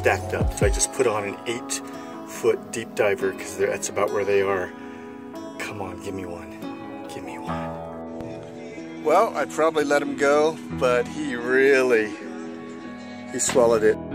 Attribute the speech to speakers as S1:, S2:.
S1: stacked up. So I just put on an 8-foot deep diver because that's about where they are. Come on, give me one. Give me one. Well, I'd probably let him go, but he swallowed it.